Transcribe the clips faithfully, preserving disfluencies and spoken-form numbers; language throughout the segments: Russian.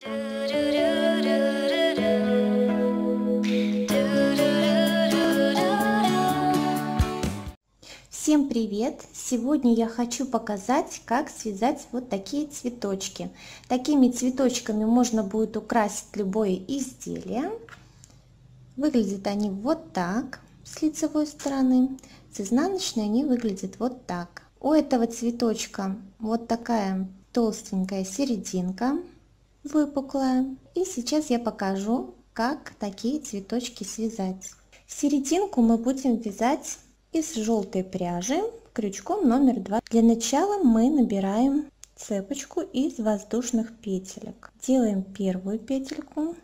Всем привет! Сегодня я хочу показать, как связать вот такие цветочки. Такими цветочками можно будет украсить любое изделие. Выглядят они вот так с лицевой стороны, с изнаночной они выглядят вот так. У этого цветочка вот такая толстенькая серединка, выпуклая. И сейчас я покажу, как такие цветочки связать. Серединку мы будем вязать из желтой пряжи крючком номер два. Для начала мы набираем цепочку из воздушных петелек. Делаем первую петельку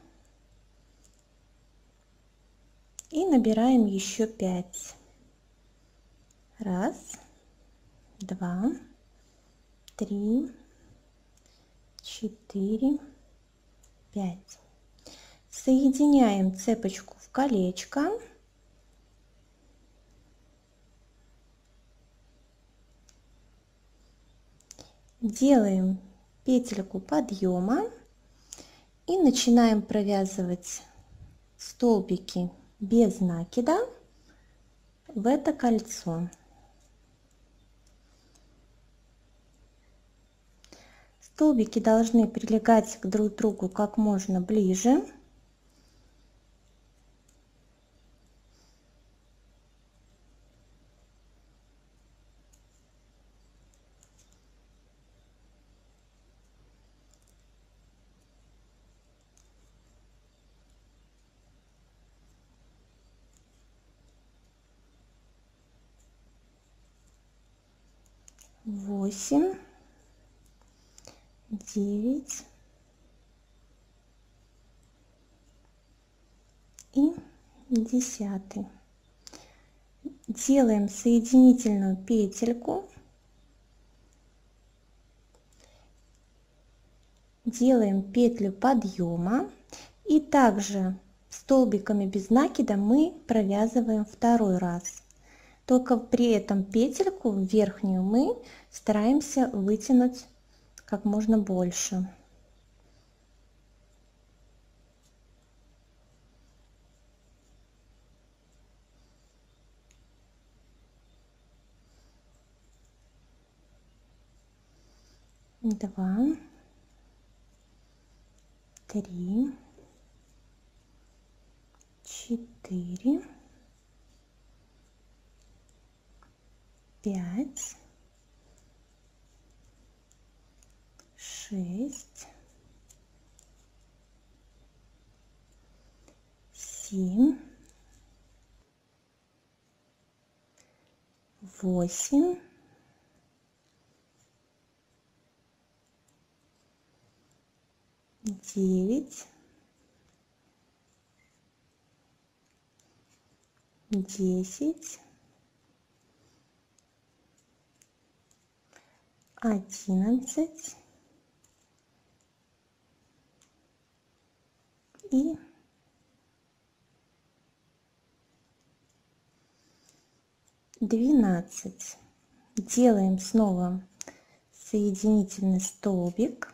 и набираем еще пять. Раз, два, три, четыре, пять. Соединяем цепочку в колечко. Делаем петельку подъема и начинаем провязывать столбики без накида в это кольцо. Столбики должны прилегать к друг другу как можно ближе. Восемь, девять и десятый. Делаем соединительную петельку, делаем петлю подъема и также столбиками без накида мы провязываем второй раз. Только при этом петельку верхнюю мы стараемся вытянуть как можно больше. Два, три, четыре, пять, шесть, семь, восемь, девять, десять, одиннадцать и двенадцать. Делаем снова соединительный столбик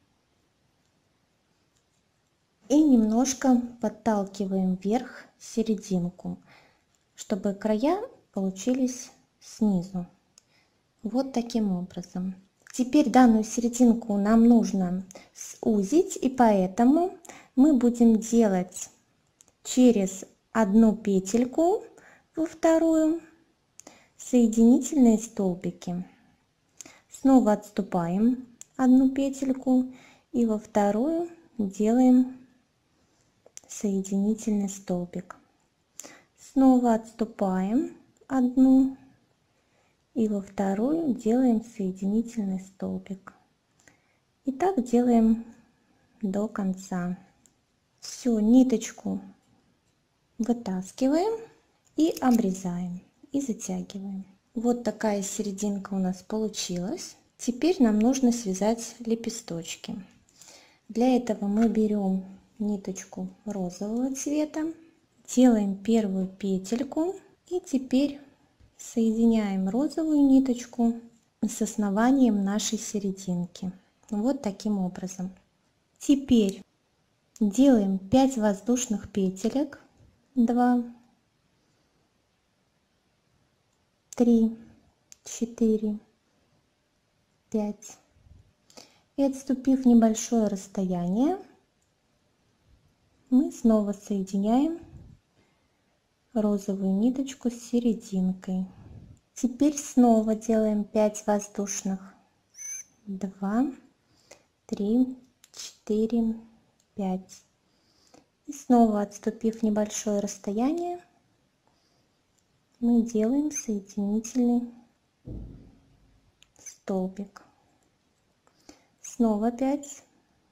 и немножко подталкиваем вверх серединку, чтобы края получились снизу. Вот таким образом. Теперь данную серединку нам нужно сузить, и поэтому мы будем делать через одну петельку во вторую соединительные столбики. Снова отступаем одну петельку и во вторую делаем соединительный столбик. Снова отступаем одну и во вторую делаем соединительный столбик. И так делаем до конца. Все, ниточку вытаскиваем и обрезаем и затягиваем. Вот такая серединка у нас получилась. Теперь нам нужно связать лепесточки. Для этого мы берем ниточку розового цвета, делаем первую петельку и теперь соединяем розовую ниточку с основанием нашей серединки. Вот таким образом. Теперь делаем пять воздушных петелек. два, три, четыре, пять. И отступив небольшое расстояние, мы снова соединяем розовую ниточку с серединкой. Теперь снова делаем пять воздушных. два, три, четыре, пять. И снова отступив небольшое расстояние, мы делаем соединительный столбик. Снова пять.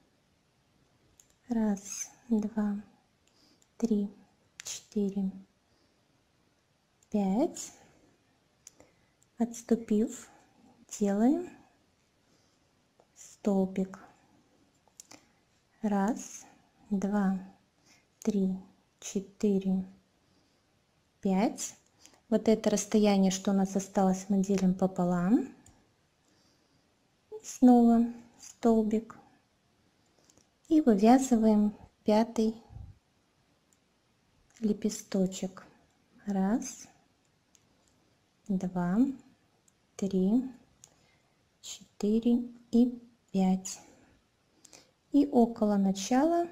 Раз, два, три, четыре, пять. Отступив, делаем столбик. Раз, два, три, четыре, пять. Вот это расстояние, что у нас осталось, мы делим пополам. И снова столбик. И вывязываем пятый лепесточек. Раз, два, три, четыре и пять. И около начала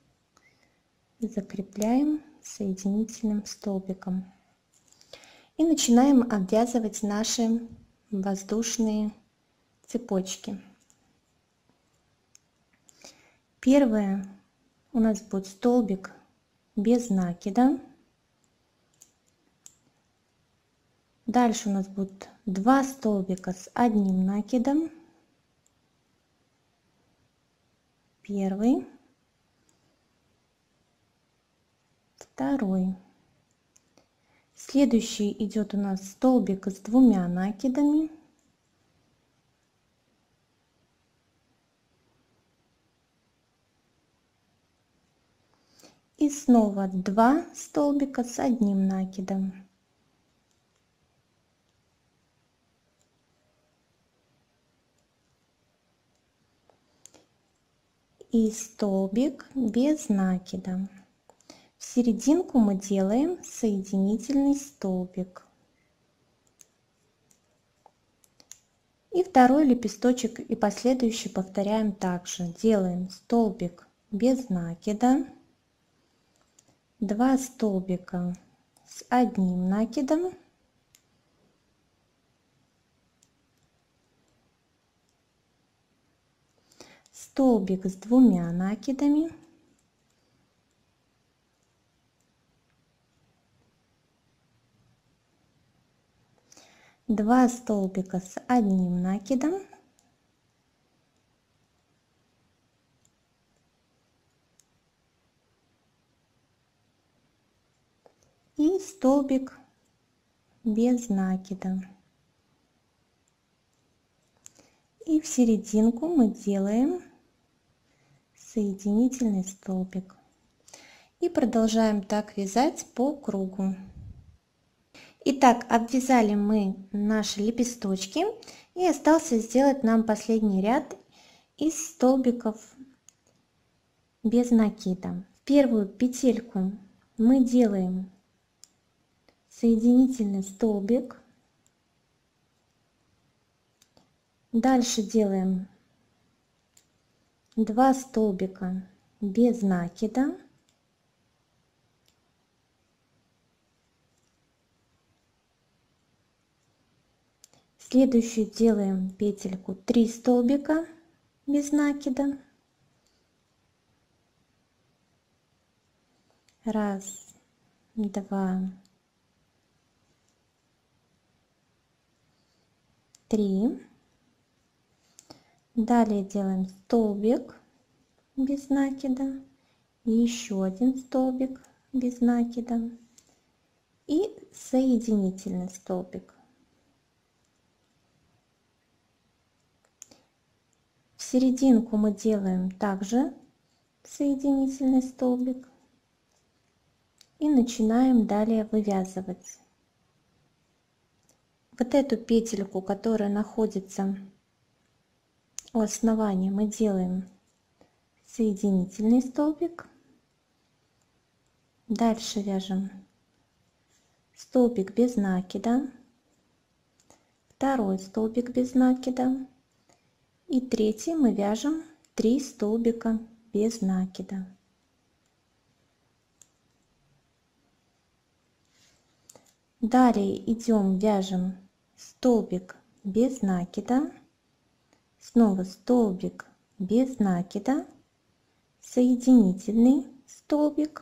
закрепляем соединительным столбиком. И начинаем обвязывать наши воздушные цепочки. Первое у нас будет столбик без накида. Дальше у нас будет два столбика с одним накидом. Первый, второй. Следующий идет у нас столбик с двумя накидами. И снова два столбика с одним накидом. И столбик без накида. В серединку мы делаем соединительный столбик. И второй лепесточек и последующий повторяем также. Делаем столбик без накида. Два столбика с одним накидом. Столбик с двумя накидами. Два столбика с одним накидом. И столбик без накида. И в серединку мы делаем соединительный столбик. И продолжаем так вязать по кругу. Итак, обвязали мы наши лепесточки, и остался сделать нам последний ряд из столбиков без накида. В первую петельку мы делаем соединительный столбик. Дальше делаем два столбика без накида. Следующую делаем петельку три столбика без накида. Раз, два, три. Далее делаем столбик без накида, и еще один столбик без накида и соединительный столбик. В серединку мы делаем также соединительный столбик и начинаем далее вывязывать. Вот эту петельку, которая находится у основания, мы делаем соединительный столбик. Дальше вяжем столбик без накида, второй столбик без накида и третий мы вяжем три столбика без накида. Далее идем, вяжем столбик без накида, снова столбик без накида, соединительный столбик.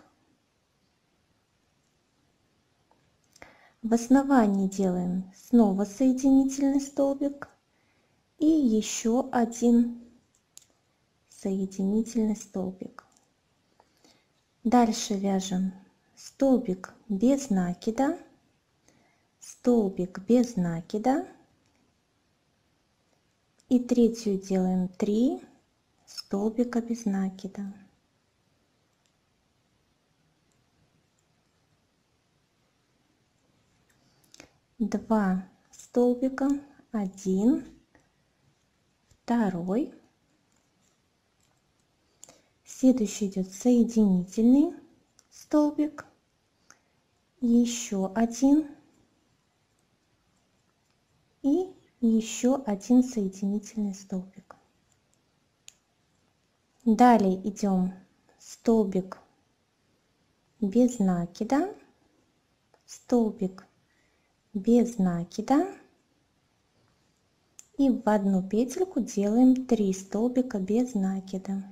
В основании делаем снова соединительный столбик и еще один соединительный столбик. Дальше вяжем столбик без накида, столбик без накида и третью делаем три столбика без накида. Два столбика, один, второй. Следующий идет соединительный столбик, еще один и еще один соединительный столбик. Далее идем столбик без накида, столбик без накида и в одну петельку делаем три столбика без накида.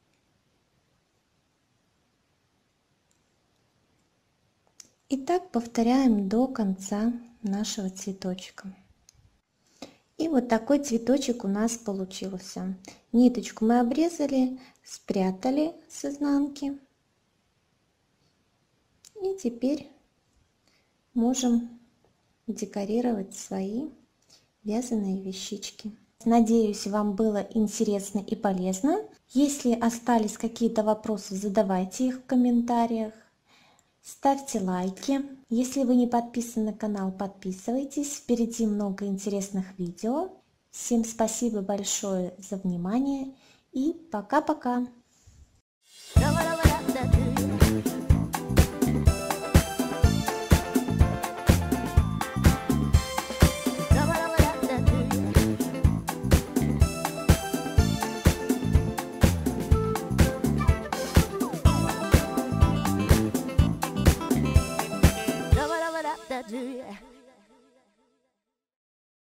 И так повторяем до конца нашего цветочка. И вот такой цветочек у нас получился. Ниточку мы обрезали, спрятали с изнанки. И теперь можем декорировать свои вязаные вещички. Надеюсь, вам было интересно и полезно. Если остались какие-то вопросы, задавайте их в комментариях. Ставьте лайки. Если вы не подписаны на канал, подписывайтесь. Впереди много интересных видео. Всем спасибо большое за внимание и пока-пока.